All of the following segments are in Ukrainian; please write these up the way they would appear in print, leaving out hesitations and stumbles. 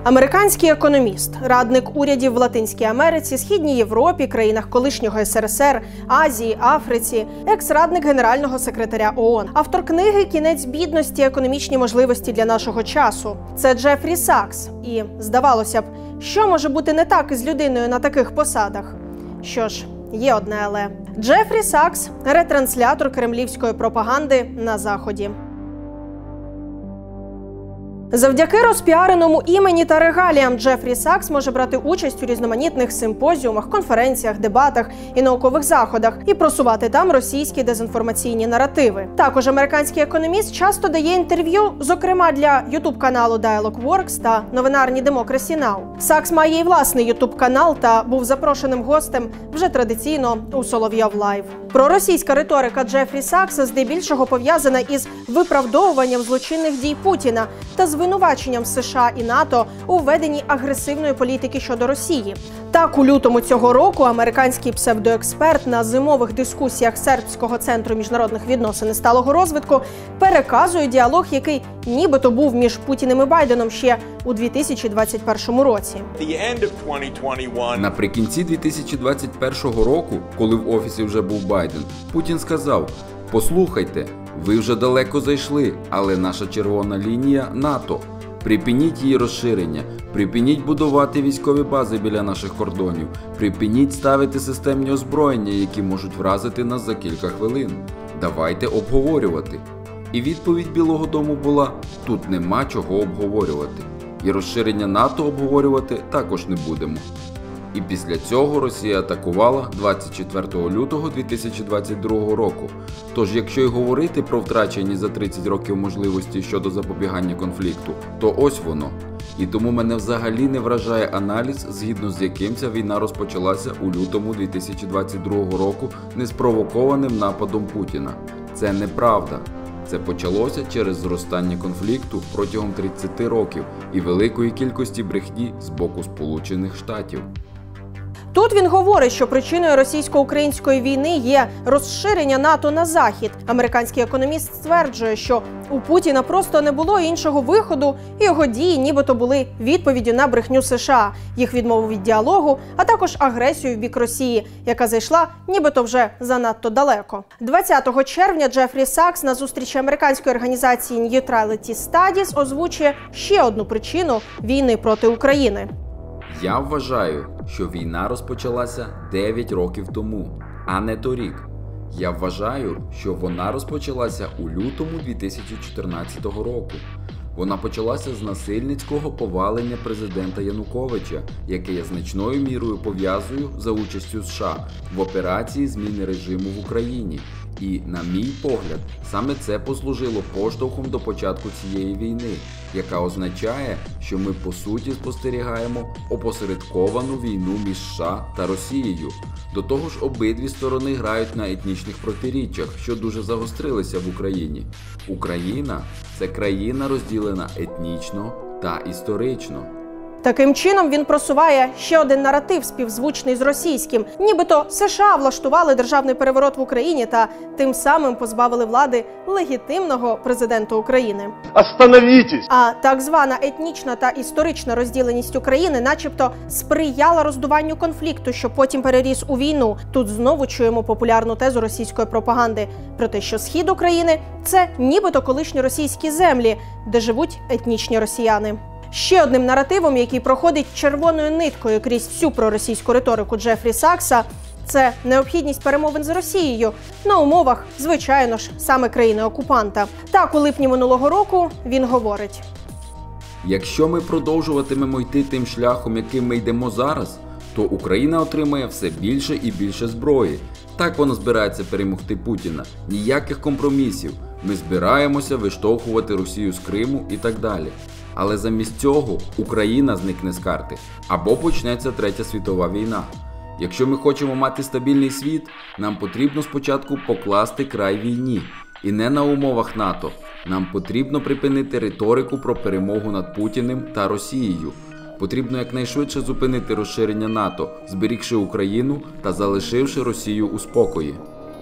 Американський економіст, радник урядів в Латинській Америці, Східній Європі, країнах колишнього СРСР, Азії, Африці, екс-радник генерального секретаря ООН, автор книги «Кінець бідності. Економічні можливості для нашого часу». Це Джефрі Сакс. І, здавалося б, що може бути не так із людиною на таких посадах? Що ж, є одне але. Джефрі Сакс – ретранслятор кремлівської пропаганди на Заході. Завдяки розпіареному імені та регаліям Джефрі Сакс може брати участь у різноманітних симпозіумах, конференціях, дебатах і наукових заходах і просувати там російські дезінформаційні наративи. Також американський економіст часто дає інтерв'ю, зокрема для ютуб-каналу Dialogworks та новинарні Democracy Now! Сакс має і власний ютуб-канал та був запрошеним гостем вже традиційно у Соловйов Лайв. Проросійська риторика Джефрі Сакса здебільшого пов'язана із виправдовуванням злочинних дій Путіна та звинуваченням США і НАТО у веденні агресивної політики щодо Росії. Так, у лютому цього року американський псевдоексперт на зимових дискусіях Сербського центру міжнародних відносин і сталого розвитку переказує діалог, який нібито був між Путіним і Байденом ще у 2021 році. Наприкінці 2021 року, коли в офісі вже був Байден, Путін сказав: «Послухайте, ви вже далеко зайшли, але наша червона лінія – НАТО. Припиніть її розширення, припиніть будувати військові бази біля наших кордонів, припиніть ставити системні озброєння, які можуть вразити нас за кілька хвилин. Давайте обговорювати». І відповідь Білого дому була: тут нема чого обговорювати. І розширення НАТО обговорювати також не будемо. І після цього Росія атакувала 24 лютого 2022 року. Тож, якщо й говорити про втрачені за 30 років можливості щодо запобігання конфлікту, то ось воно. І тому мене взагалі не вражає аналіз, згідно з яким ця війна розпочалася у лютому 2022 року неспровокованим нападом Путіна. Це неправда. Це почалося через зростання конфлікту протягом 30 років і великої кількості брехні з боку Сполучених Штатів. Тут він говорить, що причиною російсько-української війни є розширення НАТО на Захід. Американський економіст стверджує, що у Путіна просто не було іншого виходу, і його дії нібито були відповіддю на брехню США, їх відмову від діалогу, а також агресію в бік Росії, яка зайшла нібито вже занадто далеко. 20 червня Джефрі Сакс на зустрічі американської організації Neutrality Studies озвучує ще одну причину війни проти України. Я вважаю, що війна розпочалася 9 років тому, а не торік. Я вважаю, що вона розпочалася у лютому 2014 року. Вона почалася з насильницького повалення президента Януковича, яке я значною мірою пов'язую за участю США в операції зміни режиму в Україні. І, на мій погляд, саме це послужило поштовхом до початку цієї війни, яка означає, що ми по суті спостерігаємо опосередковану війну між США та Росією. До того ж, обидві сторони грають на етнічних протиріччях, що дуже загострилися в Україні. Україна – це країна, розділена етнічно та історично. Таким чином він просуває ще один наратив, співзвучний з російським. Нібито США влаштували державний переворот в Україні та тим самим позбавили влади легітимного президента України. Остановітесь! А так звана етнічна та історична розділеність України начебто сприяла роздуванню конфлікту, що потім переріс у війну. Тут знову чуємо популярну тезу російської пропаганди про те, що схід України – це нібито колишні російські землі, де живуть етнічні росіяни. Ще одним наративом, який проходить червоною ниткою крізь всю проросійську риторику Джефрі Сакса, це необхідність перемовин з Росією на умовах, звичайно ж, саме країни-окупанта. Так, у липні минулого року він говорить: якщо ми продовжуватимемо йти тим шляхом, яким ми йдемо зараз, то Україна отримає все більше і більше зброї. Так вона збирається перемогти Путіна. Ніяких компромісів. Ми збираємося виштовхувати Росію з Криму і так далі. Але замість цього Україна зникне з карти. Або почнеться Третя світова війна. Якщо ми хочемо мати стабільний світ, нам потрібно спочатку покласти край війні. І не на умовах НАТО. Нам потрібно припинити риторику про перемогу над Путіним та Росією. Потрібно якнайшвидше зупинити розширення НАТО, зберігши Україну та залишивши Росію у спокої.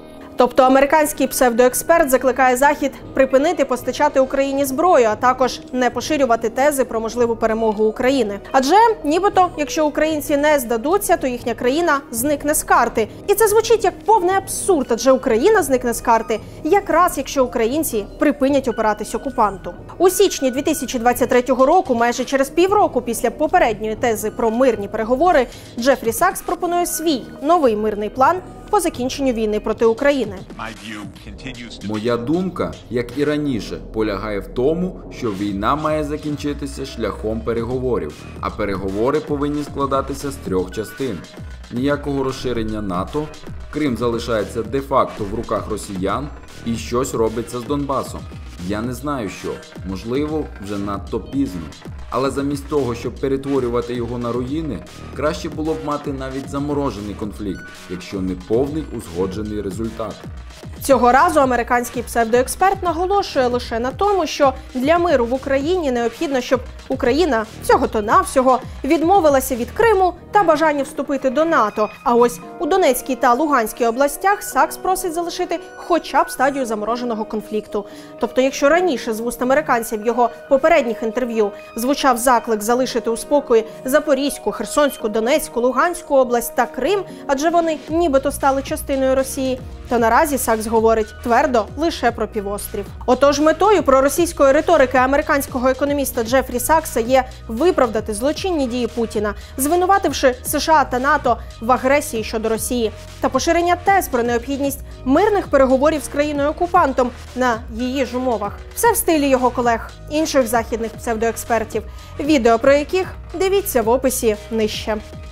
Тобто американський псевдоексперт закликає Захід припинити постачати Україні зброю, а також не поширювати тези про можливу перемогу України. Адже нібито, якщо українці не здадуться, то їхня країна зникне з карти. І це звучить як повний абсурд, адже Україна зникне з карти якраз якщо українці припинять опиратись окупанту. У січні 2023 року, майже через півроку після попередньої тези про мирні переговори, Джефрі Сакс пропонує свій новий мирний план по закінченню війни проти України. Моя думка, як і раніше, полягає в тому, що війна має закінчитися шляхом переговорів, а переговори повинні складатися з 3 частин. Ніякого розширення НАТО, Крим залишається де-факто в руках росіян і щось робиться з Донбасом. Я не знаю що, можливо, вже надто пізно. Але замість того, щоб перетворювати його на руїни, краще було б мати навіть заморожений конфлікт, якщо не повний узгоджений результат. Цього разу американський псевдоексперт наголошує лише на тому, що для миру в Україні необхідно, щоб Україна всього-то-навсього відмовилася від Криму та бажання вступити до НАТО. А ось у Донецькій та Луганській областях Сакс просить залишити хоча б стадію замороженого конфлікту. Тобто, якщо раніше з вуст американців в його попередніх інтерв'ю звучав заклик залишити у спокої Запорізьку, Херсонську, Донецьку, Луганську область та Крим, адже вони нібито стали частиною Росії, то наразі Сакс говорить твердо лише про півострів. Отож, метою проросійської риторики американського економіста Джефрі Сакса є виправдати злочинні дії Путіна, звинувативши США та НАТО в агресії щодо Росії та поширення тез про необхідність мирних переговорів з країною-окупантом на її ж умовах. Все в стилі його колег, інших західних псевдоекспертів, відео про яких дивіться в описі нижче.